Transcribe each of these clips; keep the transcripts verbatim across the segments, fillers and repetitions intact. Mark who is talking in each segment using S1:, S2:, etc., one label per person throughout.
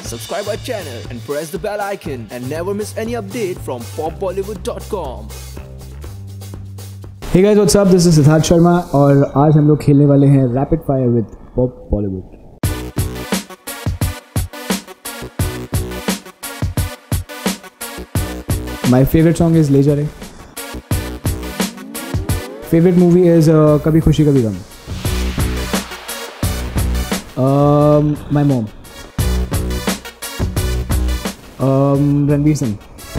S1: subscribe our channel and press the bell icon and never miss any update from pop bollywood dot com.
S2: Hey guys, what's up? This is Siddharth Sharma और आज हम लोग खेलने वाले हैं Rapid Fire with Pop Bollywood. My favorite song is Le Ja Re. Favorite movie is uh, Kabhi Khushi Kabhi Gum. Um, my mom. Um, Ranveer Singh.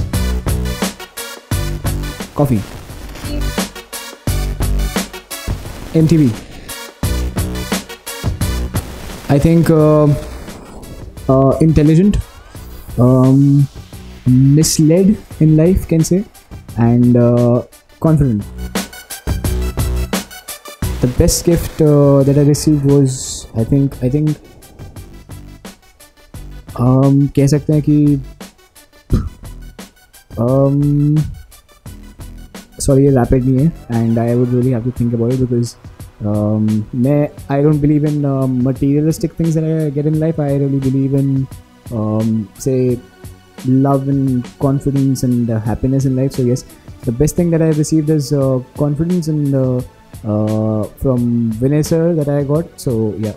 S2: Coffee. M T V. I think uh, uh, intelligent, um, misled in life, can say, and uh, confident. The best gift uh, that I received was, I think, I think, um, कह सकते हैं कि, um, sorry, ये rapid नहीं है, and I would really have to think about it because um, मैं I don't believe in uh, materialistic things that I get in life. I really believe in, um, say, love and confidence and uh, happiness in life. So yes, the best thing that I received is uh, confidence and uh, uh, from Vinay sir that I got. So yeah,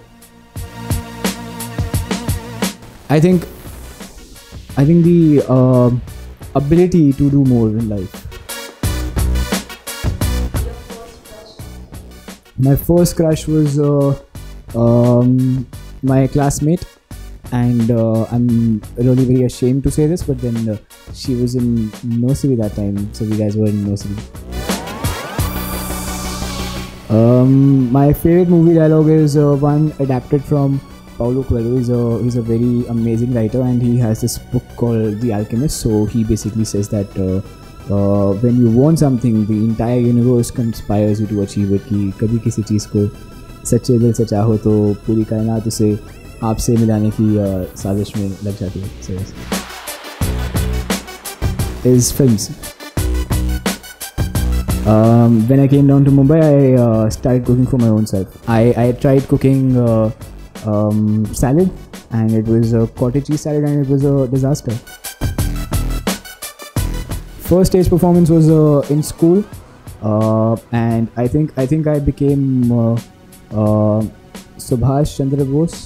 S2: I think I think the uh, ability to do more in life. My first crush was uh, um, my classmate, and uh, I'm really very ashamed to say this, but then uh, she was in nursery that time, so we guys were in nursery. Um, my favorite movie dialogue is uh, one adapted from Paulo Coelho. He's a, he's a very amazing writer, and he has this book called The Alchemist. So he basically says that uh, Uh, when you want something, the entire universe conspires you to achieve it. कि कभी किसी चीज़ को सच्चे दिल से चाहो तो पूरी कायनात उसे आपसे मिलाने की uh, साजिश में लग जाती है. So yes. Is films. Um, when I came down to Mumbai, I uh, started cooking for my own self. I, I tried cooking uh, um, salad, and it was a cottage cheese salad, and it was a disaster. First stage performance was uh, in school, uh, and I think I think I became uh, uh, Subhash Chandra Bose.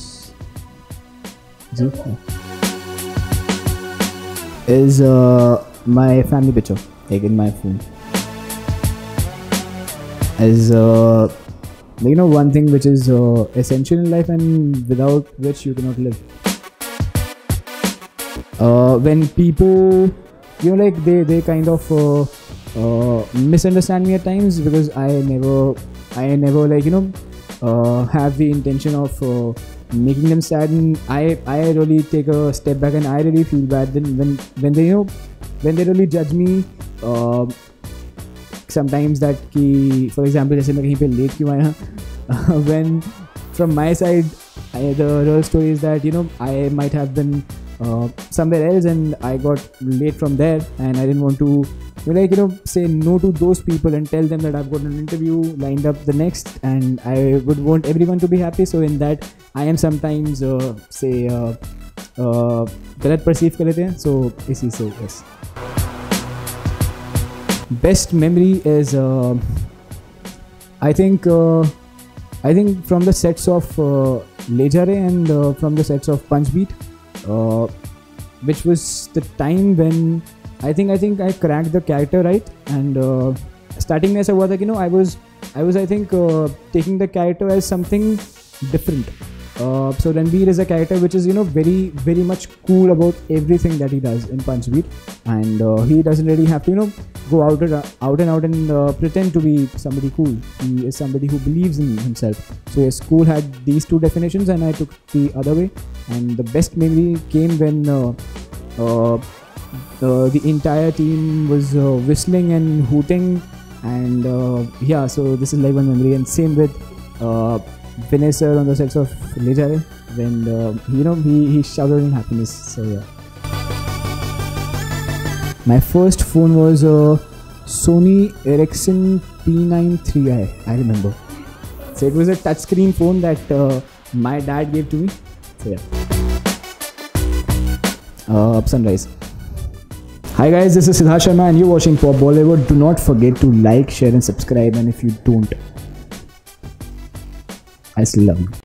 S2: Is uh, my family picture, like in my phone. As uh, you know, one thing which is uh, essential in life and without which you cannot live. Uh, when people You know, like they, they kind of uh, uh, misunderstand me at times because I never, I never like, you know, uh, have the intention of uh, making them sad, and I, I really take a step back and I really feel bad then when, when they, you know, when they really judge me. Uh, sometimes that ki, for example, जैसे मैं कहीं पे late क्यों आया, when from my side, I, the real story is that, you know, I might have been Uh, somewhere else and I got late from there, and I didn't want to, you know, like, you know, say no to those people and tell them that I've got an interview lined up the next, and I would want everyone to be happy. So in that I am sometimes uh, say uh, uh, गलत perceive कर लेते हैं. So इसी से yes. Best memory is uh, I think uh, I think from the sets of uh, Le Ja Re and uh, from the sets of Punch Beat. Uh, which was the time when I think I think I cracked the character right, and uh, starting में ऐसा हुआ था कि, you know, I was I was I think uh, taking the character as something different. Uh, so Ranveer is a character which is, you know, very very much cool about everything that he does in Punch Beat, and uh, he doesn't really have to, you know, go out and out and out and uh, pretend to be somebody cool. He is somebody who believes in himself. So yes, school had these two definitions, and I took the other way. And the best memory came when uh, uh, uh, the entire team was uh, whistling and hooting, and uh, yeah. So this is like one memory, and same with uh, Vinay sir on the sets of Le Ja Re, when uh, you know he he shouted in happiness. So yeah. My first phone was a uh, Sony Ericsson P ninety-three i. I remember. So it was a touchscreen phone that uh, my dad gave to me. So yeah. uh, Sunrise. Hi guys, this is Siddharth Sharma and you're watching Pop Bollywood. Do not forget to like, share and subscribe, and if you don't, I still love you.